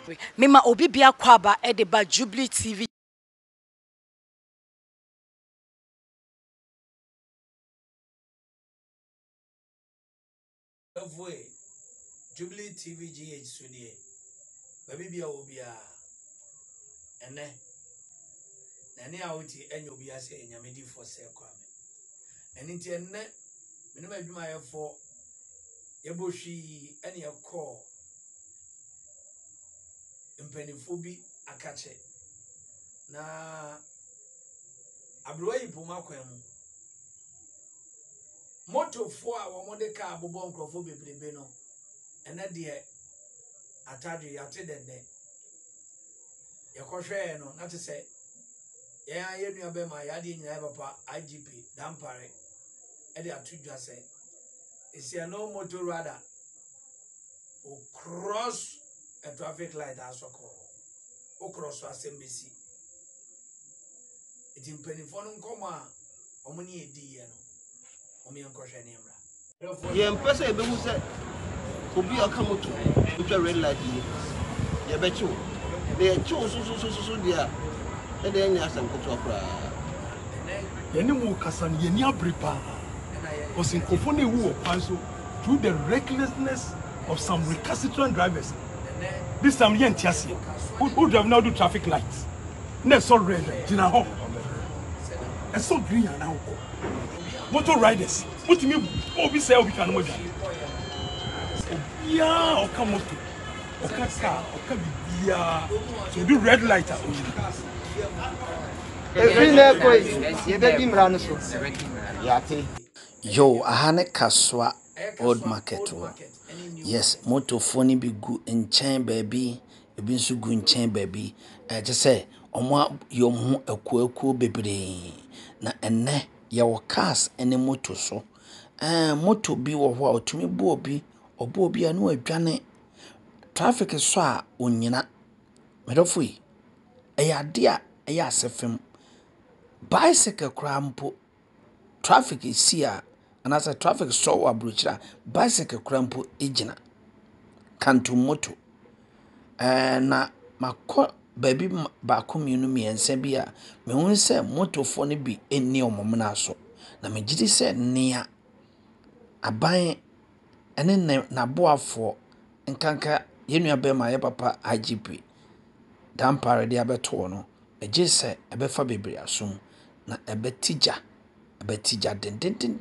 Mema obi bia kwaba e de ba Jubilee TV. Jubilee TV GH Sudie. Baby bia obia. Ene. Nani awuti enyo bia se enyamedi for se kwame. Eni nti enne menema adwuma yefo yebohwi ene yakọ mpanifo bi akache na abroyi puma kwam motofo a wo mode ka abobo nkrofo bebrebe no ene de atade yate dede yakohwe no na te se ya yenu be ma ya de nyina papa IGP dampare e de atudwa se esi no motor radar o cross a traffic light asoko o cross asembesi iti mpanifo no nkoma omuni edi ye no omi enkohwe ne mra ye mpese ebe hu se obi aka moto utwa red light ye be chu de chu so dia e de nya asem koto akra ye ni mu kasa ye ni abrepa osinkrofo na ewu okwanso through the recklessness of some recalcitrant drivers. This time yen tiasi who drive now do traffic lights na so red jina ho and so green now motor riders put me obi say obi kan mo dwa ya o ka moto o ka car o ka bia so do red light every na boy ye be bi mra no so yate yo ahane kaswa old market wo yes moto phone bi gu nchen baby ebi nso gu nchen baby je say omo yom hu akuakuo bebre na enne ye wo cars ene moto so moto bi wo ho otumi bo obi anu adwane traffic so a onyina medofo yi eyade a eya asefem bicycle krampo traffic is here and as a traffic so abruchira bicycle krampo ejina kanto moto na makọ baby ba komunu miense bi a me hu se motofo ne bi eni omomna so na me gidi se nea aban ene na boafo nkanka yenua be ma ye papa IGP dampare de abeto no eje se ebefa bebre asum na ebetija den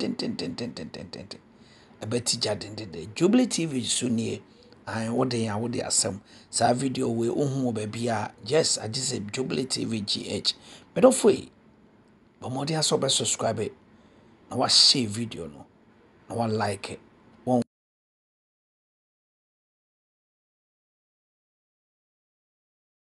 ebetija den Jubilee TV sunie an wode ya wode asem sa video we ohun obabi a yes I just say Jubilee TV GH bedofoi bomodi aso be subscribe na wa share video no na wa like it